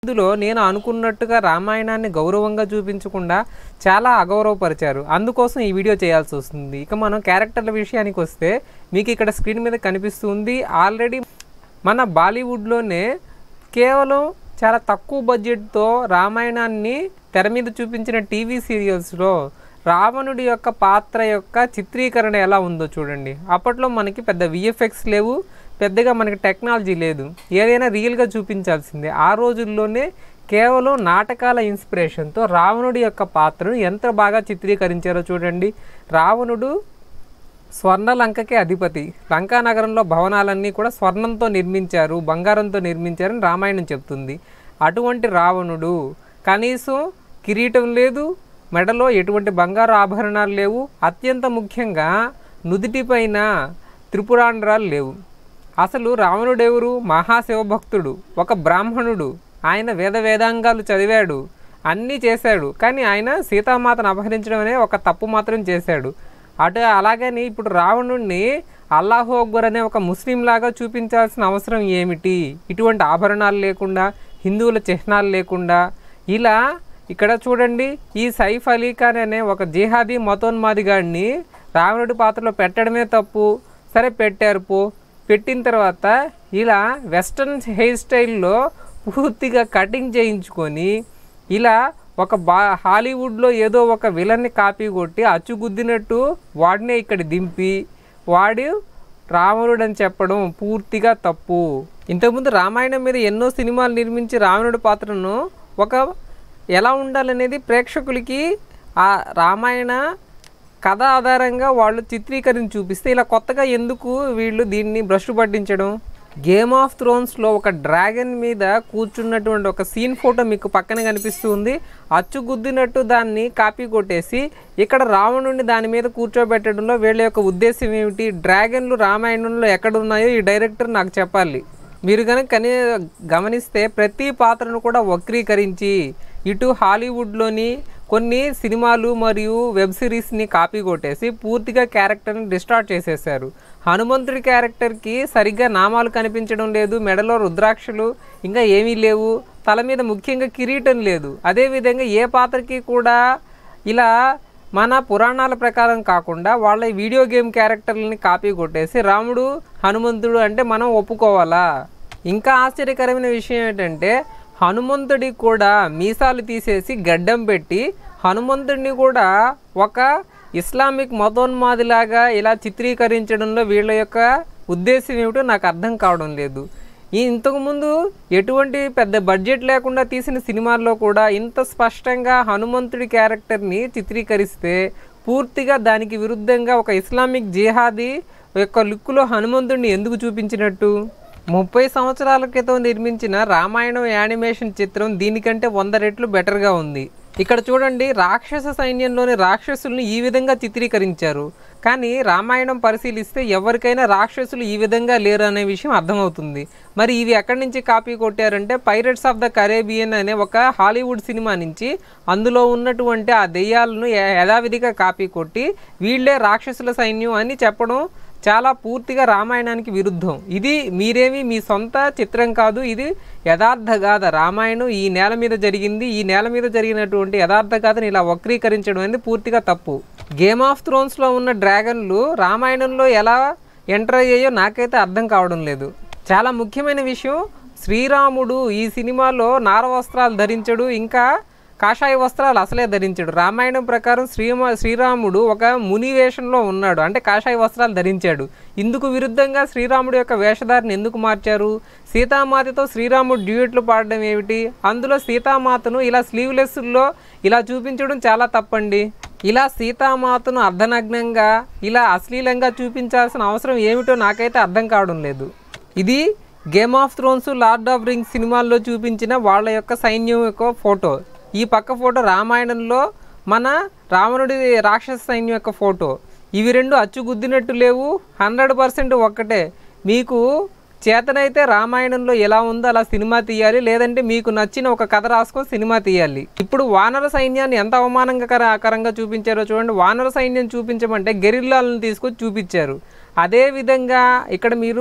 ఇందులో నేను అనుకున్నట్టుగా రామాయణాన్ని గౌరవంగా చూపించకుండా చాలా అగౌరవపరిచారు. అందుకోసం ఈ వీడియో చేయాల్సి వస్తుంది. ఇక మనం క్యారెక్టర్ల విషయానికి వస్తే మీకు ఇక్కడ స్క్రీన్ మీద కనిపిస్తుంది. ఆల్రెడీ మన బాలీవుడ్లోనే కేవలం చాలా తక్కువ బడ్జెట్తో రామాయణాన్ని తెర మీద చూపించిన టీవీ సీరియల్స్లో రావణుడి యొక్క పాత్ర యొక్క చిత్రీకరణ ఎలా ఉందో చూడండి. అప్పట్లో మనకి పెద్ద విఎఫ్ఎక్స్ లేవు, పెద్దగా మనకి టెక్నాలజీ లేదు, ఏదైనా రియల్గా చూపించాల్సిందే. ఆ రోజుల్లోనే కేవలం నాటకాల ఇన్స్పిరేషన్తో రావణుడి యొక్క పాత్రను ఎంత బాగా చిత్రీకరించారో చూడండి. రావణుడు స్వర్ణలంకకే అధిపతి. లంకా నగరంలో భవనాలన్నీ కూడా స్వర్ణంతో నిర్మించారు, బంగారంతో నిర్మించారని రామాయణం చెప్తుంది. అటువంటి రావణుడు కనీసం కిరీటం లేదు, మెడలో ఎటువంటి బంగారు ఆభరణాలు లేవు, అత్యంత ముఖ్యంగా నుదిటిపైన త్రిపురాంధ్రాలు లేవు. అసలు రావణుడెవరు? మహాశివభక్తుడు, ఒక బ్రాహ్మణుడు. ఆయన వేదాంగాలు చదివాడు, అన్నీ చేశాడు. కానీ ఆయన సీతామాతను అపహరించడం అనే ఒక తప్పు మాత్రం చేశాడు. అలాగని ఇప్పుడు రావణుడిని అల్లాహు అక్బర్ అనే ఒక ముస్లిం లాగా చూపించాల్సిన అవసరం ఏమిటి? ఇటువంటి ఆభరణాలు లేకుండా, హిందువుల చిహ్నాలు లేకుండా ఇలా ఇక్కడ చూడండి. ఈ సైఫ్ అలీ ఖాన్ అనే ఒక జిహాదీ మతోన్మాదిగాడిని రావణుడి పాత్రలో పెట్టడమే తప్పు. సరే పెట్టారు, పెట్టిన తర్వాత ఇలా వెస్ట్రన్ హెయిర్ స్టైల్లో పూర్తిగా కటింగ్ చేయించుకొని ఇలా ఒక హాలీవుడ్లో ఏదో ఒక విలన్ని కాపీ కొట్టి అచ్చుగుద్దినట్టు వాడినే ఇక్కడ దింపి వాడు రావణుడు అని చెప్పడం పూర్తిగా తప్పు. ఇంతకుముందు రామాయణం మీద ఎన్నో సినిమాలు నిర్మించి రావణుడి పాత్రను ఒక ఎలా ఉండాలనేది ప్రేక్షకులకి ఆ రామాయణ కథ ఆధారంగా వాళ్ళు చిత్రీకరించి చూపిస్తే ఇలా కొత్తగా ఎందుకు వీళ్ళు దీన్ని భ్రష్టు పట్టించడం? గేమ్ ఆఫ్ థ్రోన్స్లో ఒక డ్రాగన్ మీద కూర్చున్నటువంటి ఒక సీన్ ఫోటో మీకు పక్కన కనిపిస్తుంది. అచ్చుగుద్దినట్టు దాన్ని కాపీ కొట్టేసి ఇక్కడ రావణుడిని దాని మీద కూర్చోబెట్టడంలో వీళ్ళ యొక్క ఉద్దేశం ఏమిటి? డ్రాగన్లు రామాయణంలో ఎక్కడున్నాయో ఈ డైరెక్టర్ నాకు చెప్పాలి. మీరు కనుక గమనిస్తే ప్రతి పాత్రను కూడా వక్రీకరించి ఇటు హాలీవుడ్లోని కొన్ని సినిమాలు మరియు వెబ్ సిరీస్ని కాపీ కొట్టేసి పూర్తిగా క్యారెక్టర్ని డిస్టార్ట్ చేసేసారు. హనుమంతుడి క్యారెక్టర్కి సరిగ్గా నామాలు కనిపించడం లేదు, మెడలో రుద్రాక్షలు ఇంకా ఏమీ లేవు, తల మీద ముఖ్యంగా కిరీటం లేదు. అదేవిధంగా ఏ పాత్రకి కూడా ఇలా మన పురాణాల ప్రకారం కాకుండా వాళ్ళ వీడియో గేమ్ క్యారెక్టర్లని కాపీ కొట్టేసి రాముడు హనుమంతుడు అంటే మనం ఒప్పుకోవాలా? ఇంకా ఆశ్చర్యకరమైన విషయం ఏంటంటే హనుమంతుడికి కూడా మీసాలు తీసేసి గడ్డం పెట్టి హనుమంతుడిని కూడా ఒక ఇస్లామిక్ మతోన్మాదిలాగా ఇలా చిత్రీకరించడంలో వీళ్ళ యొక్క ఉద్దేశం ఏమిటో నాకు అర్థం కావడం లేదు. ఇంతకుముందు ఎటువంటి పెద్ద బడ్జెట్ లేకుండా తీసిన సినిమాల్లో కూడా ఇంత స్పష్టంగా హనుమంతుడి క్యారెక్టర్ని చిత్రీకరిస్తే పూర్తిగా దానికి విరుద్ధంగా ఒక ఇస్లామిక్ జిహాదీ యొక్క లుక్లో హనుమంతుడిని ఎందుకు చూపించినట్టు? 30 సంవత్సరాల క్రితం నిర్మించిన రామాయణం యానిమేషన్ చిత్రం దీనికంటే 100 రెట్లు బెటర్గా ఉంది. ఇక్కడ చూడండి, రాక్షస సైన్యంలోని రాక్షసుల్ని ఈ విధంగా చిత్రీకరించారు. కానీ రామాయణం పరిశీలిస్తే ఎవరికైనా రాక్షసులు ఈ విధంగా లేరు అనే విషయం అర్థమవుతుంది. మరి ఇవి ఎక్కడి నుంచి కాపీ కొట్టారంటే పైరట్స్ ఆఫ్ ద కరేబియన్ అనే ఒక హాలీవుడ్ సినిమా నుంచి అందులో ఉన్నటువంటి ఆ దెయ్యాలను యథావిధిగా కాపీ కొట్టి వీళ్ళే రాక్షసుల సైన్యం అని చెప్పడం చాలా పూర్తిగా రామాయణానికి విరుద్ధం. ఇది మీరేమి మీ సొంత చిత్రం కాదు, ఇది యథార్థ గాథ. రామాయణం ఈ నేల మీద జరిగింది, ఈ నేల మీద జరిగినటువంటి యథార్థ గాథను ఇలా వక్రీకరించడం అనేది పూర్తిగా తప్పు. గేమ్ ఆఫ్ థ్రోన్స్లో ఉన్న డ్రాగన్లు రామాయణంలో ఎలా ఎంటర్ అయ్యాయో నాకైతే అర్థం కావడం లేదు. చాలా ముఖ్యమైన విషయం, శ్రీరాముడు ఈ సినిమాలో నార వస్త్రాలు ధరించడు, ఇంకా కాషాయ వస్త్రాలు అసలే ధరించాడు. రామాయణం ప్రకారం శ్రీరాముడు ఒక ముని వేషంలో ఉన్నాడు, అంటే కాషాయ వస్త్రాలు ధరించాడు. ఇందుకు విరుద్ధంగా శ్రీరాముడు యొక్క వేషధారిని ఎందుకు మార్చారు? సీతామాతతో శ్రీరాముడు డ్యూయెట్లు పాడడం ఏమిటి? అందులో సీతామాతను ఇలా స్లీవ్లెస్లో ఇలా చూపించడం చాలా తప్పండి. ఇలా సీతామాతను అర్ధనగ్నంగా ఇలా అశ్లీలంగా చూపించాల్సిన అవసరం ఏమిటో నాకైతే అర్థం కావడం లేదు. ఇది game of thrones, lord of rings సినిమాల్లో చూపించిన వాళ్ళ యొక్క సైన్యం యొక్క ఫోటో. ఈ పక్క ఫోటో రామాయణంలో మన రావణుడి రాక్షస సైన్యం యొక్క ఫోటో. ఇవి రెండు అచ్చుగుద్దినట్టు లేవు, 100% ఒక్కటే. మీకు చేతనైతే రామాయణంలో ఎలా ఉందో అలా సినిమా తీయాలి, లేదంటే మీకు నచ్చిన ఒక కథ రాసుకొని సినిమా తీయాలి. ఇప్పుడు వానర సైన్యాన్ని ఎంత అవమానకరంగా చూపించారో చూడండి. వానర సైన్యం చూపించమంటే గెరిల్లాలను తీసుకొచ్చి చూపించారు. అదేవిధంగా ఇక్కడ మీరు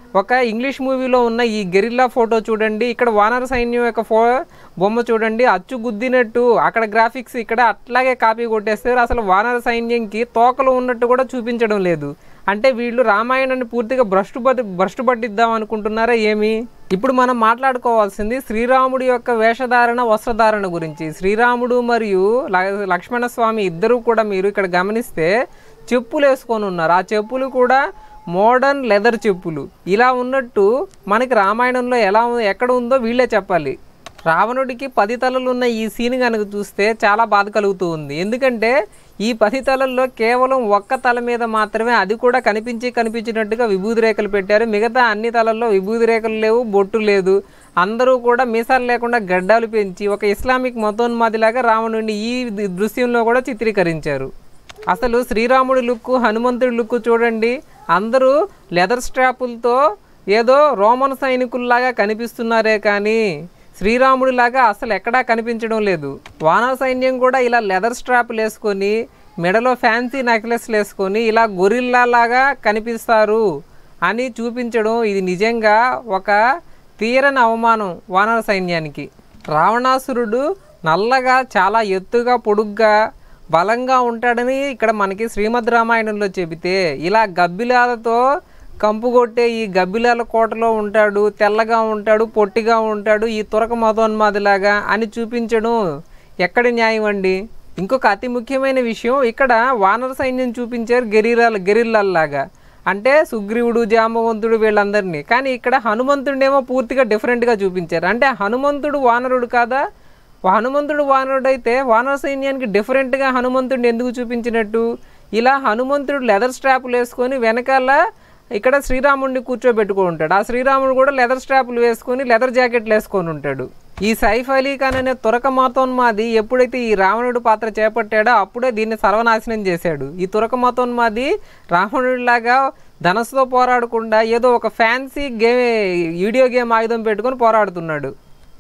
ఒక ఇంగ్లీష్ మూవీలో ఉన్న ఈ గెరిల్లా ఫోటో చూడండి, ఇక్కడ వానర సైన్యం యొక్క బొమ్మ చూడండి, అచ్చు గుద్దినట్టు అక్కడ గ్రాఫిక్స్ ఇక్కడ అట్లాగే కాపీ కొట్టేస్తారు. అసలు వానర సైన్యంకి తోకలు ఉన్నట్టు కూడా చూపించడం లేదు. అంటే వీళ్ళు రామాయణాన్ని పూర్తిగా భ్రష్టు పట్టిద్దాం అనుకుంటున్నారా ఏమి? ఇప్పుడు మనం మాట్లాడుకోవాల్సింది శ్రీరాముడి యొక్క వేషధారణ, వస్త్రధారణ గురించి. శ్రీరాముడు మరియు లక్ష్మణ స్వామి ఇద్దరు కూడా మీరు ఇక్కడ గమనిస్తే చెప్పులు వేసుకొని ఉన్నారు. ఆ చెప్పులు కూడా మోడర్న్ లెదర్ చెప్పులు. ఇలా ఉన్నట్టు మనకి రామాయణంలో ఎక్కడ ఉందో వీళ్ళే చెప్పాలి. రావణుడికి 10 తలలు ఉన్న ఈ సీన్ కనుక చూస్తే చాలా బాధ కలుగుతూ ఉంది. ఎందుకంటే ఈ 10 తలల్లో కేవలం ఒక్క తల మీద మాత్రమే, అది కూడా కనిపించినట్టుగా విభూది రేఖలు పెట్టారు. మిగతా అన్ని తలల్లో విభూది రేఖలు లేవు, బొట్టు లేదు. అందరూ కూడా మీసాలు లేకుండా గడ్డాలు పెంచి ఒక ఇస్లామిక్ మతోన్మాదిలాగా రావణుడిని ఈ దృశ్యంలో కూడా చిత్రీకరించారు. అసలు శ్రీరాముడి లుక్, హనుమంతుడి లుక్ చూడండి. అందరూ లెదర్ స్ట్రాపులతో ఏదో రోమన్ సైనికుల్లాగా కనిపిస్తున్నారే కానీ శ్రీరాముడిలాగా అసలు ఎక్కడా కనిపించడం లేదు. వానర సైన్యం కూడా ఇలా లెదర్ స్ట్రాపులు వేసుకొని మెడలో ఫ్యాన్సీ నెక్లెస్లు వేసుకొని ఇలా గొరిల్లాలాగా కనిపిస్తారు అని చూపించడం ఇది నిజంగా ఒక తీరని అవమానం వానర సైన్యానికి. రావణాసురుడు నల్లగా చాలా ఎత్తుగా పొడుగ్గా బలంగా ఉంటాడని ఇక్కడ మనకి శ్రీమద్ రామాయణంలో చెబితే, ఇలా గబ్బిలాలతో కంపు కొట్టే ఈ గబ్బిలాల కోటలో ఉంటాడు, తెల్లగా ఉంటాడు, పొట్టిగా ఉంటాడు, ఈ తురక మతోన్మాదిలాగా అని చూపించడం ఎక్కడి న్యాయం అండి? ఇంకొక అతి ముఖ్యమైన విషయం, ఇక్కడ వానర సైన్యం చూపించారు గెరిల్లాల్లాగా, అంటే సుగ్రీవుడు, జాంబవంతుడు వీళ్ళందరినీ. కానీ ఇక్కడ హనుమంతుడేమో పూర్తిగా డిఫరెంట్గా చూపించారు. అంటే హనుమంతుడు వానరుడు కాదా? హనుమంతుడు వానరుడు అయితే వానర సైన్యానికి డిఫరెంట్గా హనుమంతుడిని ఎందుకు చూపించినట్టు? ఇలా హనుమంతుడు లెదర్ స్ట్రాపులు వేసుకొని వెనకాల ఇక్కడ శ్రీరాముడిని కూర్చోబెట్టుకొని ఉంటాడు. ఆ శ్రీరాముడు కూడా లెదర్ స్ట్రాపులు వేసుకొని లెదర్ జాకెట్లు వేసుకొని ఉంటాడు. ఈ సైఫ్ అలీ ఖాన్ అనే తురక మతోన్మాది ఎప్పుడైతే ఈ రావణుడి పాత్ర చేపట్టాడో అప్పుడే దీన్ని సర్వనాశనం చేశాడు. ఈ తురక మతోన్మాది రావణుడిలాగా ధనస్సుతో పోరాడకుండా ఏదో ఒక ఫ్యాన్సీ వీడియో గేమ్ ఆయుధం పెట్టుకొని పోరాడుతున్నాడు.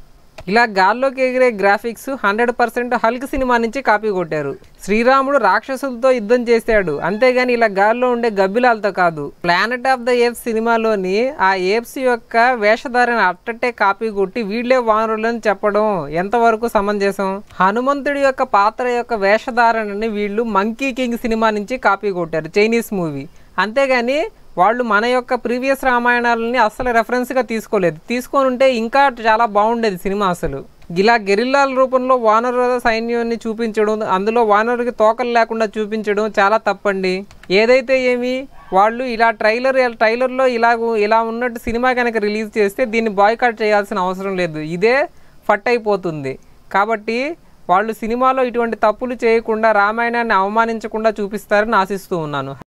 ఇలా గాల్లోకి ఎగిరే గ్రాఫిక్స్ 100% హల్క్ సినిమా నుంచి కాపీ కొట్టారు. శ్రీరాముడు రాక్షసులతో యుద్ధం చేశాడు, అంతేగాని ఇలా గాల్లో ఉండే గబ్బిలాలతో కాదు. ప్లానెట్ ఆఫ్ ద ఏప్స్ సినిమాలోని ఆ ఏప్స్ యొక్క వేషధారణ అట్టట్టే కాపీ కొట్టి వీళ్ళే వానరులని చెప్పడం ఎంతవరకు సమంజసం? హనుమంతుడి యొక్క పాత్ర యొక్క వేషధారణని వీళ్ళు మంకీ కింగ్ సినిమా నుంచి కాపీ కొట్టారు, చైనీస్ మూవీ. అంతేగాని వాళ్ళు మన యొక్క ప్రీవియస్ రామాయణాలని అస్సలు రెఫరెన్స్గా తీసుకోలేదు. తీసుకొని ఉంటే ఇంకా చాలా బాగుండేది సినిమా. అసలు ఇలా గెరిల్లాల రూపంలో వానర సైన్యాన్ని చూపించడం, అందులో వానరుకి తోకలు లేకుండా చూపించడం చాలా తప్పండి. ఏదైతే ఏమి వాళ్ళు ఇలా ట్రైలర్లో ఇలా ఉన్నట్టు సినిమా కనుక రిలీజ్ చేస్తే దీన్ని బాయ్కాట్ చేయాల్సిన అవసరం లేదు, ఇదే ఫట్ అయిపోతుంది. కాబట్టి వాళ్ళు సినిమాలో ఇటువంటి తప్పులు చేయకుండా రామాయణాన్ని అవమానించకుండా చూపిస్తారని ఆశిస్తూ ఉన్నాను.